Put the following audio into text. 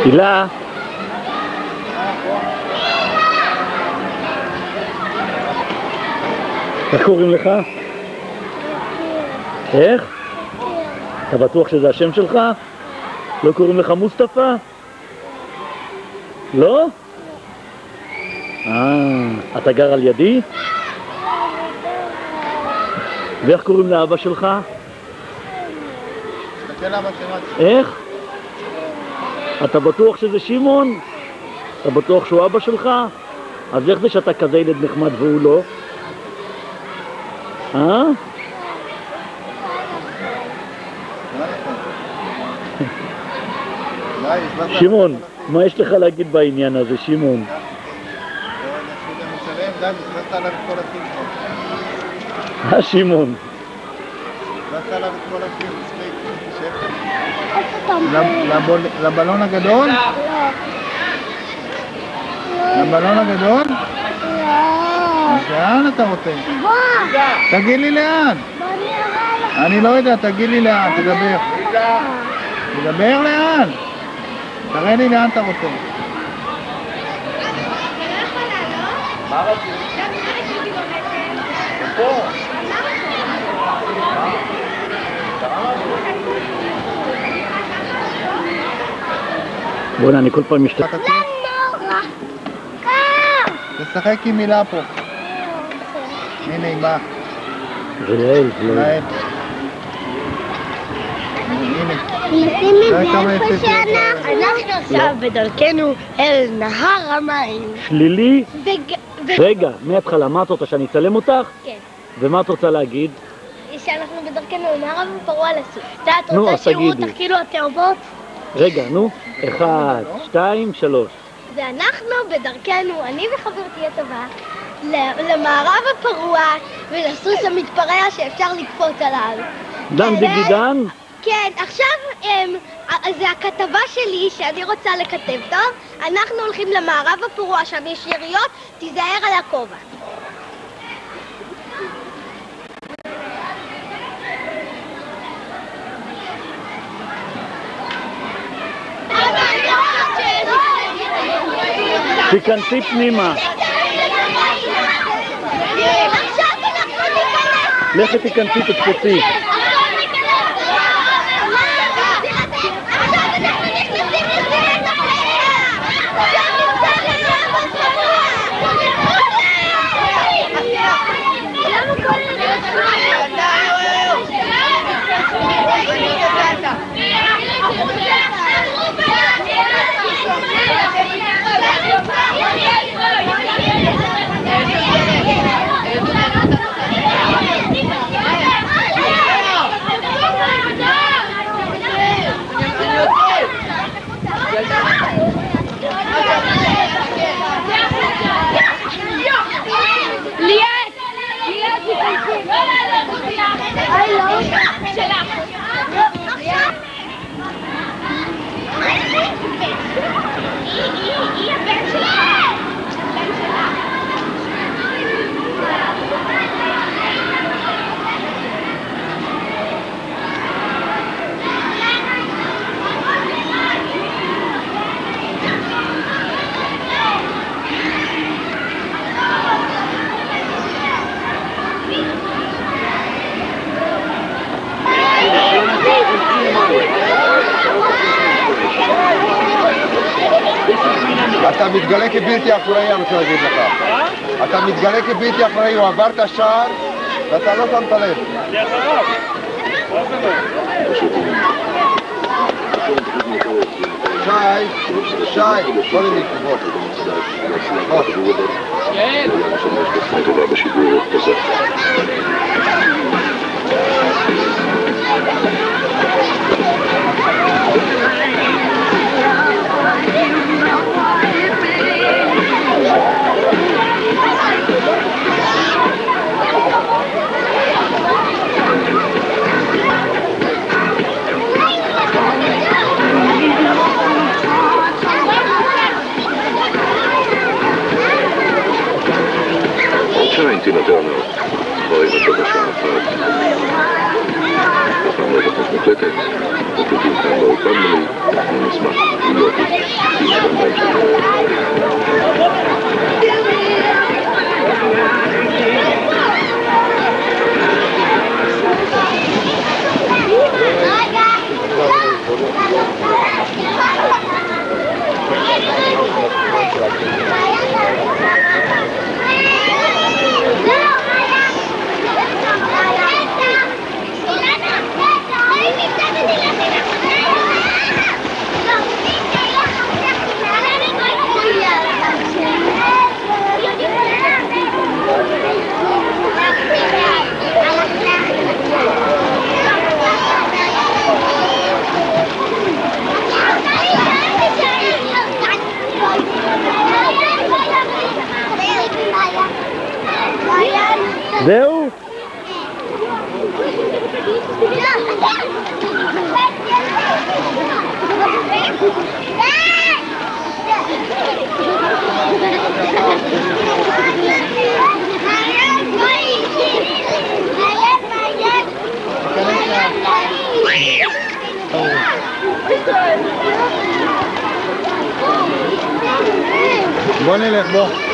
הילה. איך קוראים לך? איך? אתה בטוח שזה השם שלך? לא קוראים לך מוסטפא? לא? אתה גר על ידי? ואיך קוראים לאבא שלך? איך? אתה בטוח שזה שמעון? אתה בטוח שהוא אבא שלך? אז איך זה שאתה כזה ילד נחמד והוא לא? שמעון, מה יש לך להגיד בעניין הזה, שמעון? שמעון. לבלון הגדול? לבלון הגדול? אז לאן אתה רוצה? תגיד לי לאן. אני לא יודע, תגיד לי לאן, תדבר. תדבר לאן. תראה לי לאן אתה רוצה. מה רצית? פה. בוא'נה, אני כל פעם משתתף. תשחק עם מילה פה. הנה היא באה. זה יעל, זה לא יעל. אנחנו עכשיו בדרכנו אל נהר המים. שלילי? רגע, מההתחלה, מה את רוצה, שאני אצלם אותך? כן. ומה את רוצה להגיד? שאנחנו בדרכנו אל נהר הפרוע לסוף. את רוצה שיראו אותך כאילו התאומות? רגע, נו. 1, 2, 3. ואנחנו בדרכנו, אני וחברתי הטובה, למערב הפרוע ולסוס המתפרע שאפשר לקפוץ עליו. דן דיגידן? כן, עכשיו זה הכתבה שלי שאני רוצה לכתב, טוב? אנחנו הולכים למערב הפרוע, שם יש יריות, תיזהר על הכובע. תיכנסי פנימה. עכשיו אנחנו ניכנס. לכי תיכנסי, תקפצי. אתה מתגלה כבלתי אחראי, אני רוצה להגיד לך. אתה מתגלה כבלתי אחראי, הוא עבר את השער ואתה לא שמת לב. שי, בוא נקבול. Trying to not know. Boy, that's what the ציטוטים כאלה בכל מיני מסמך. זהו? בוא נלך, בוא.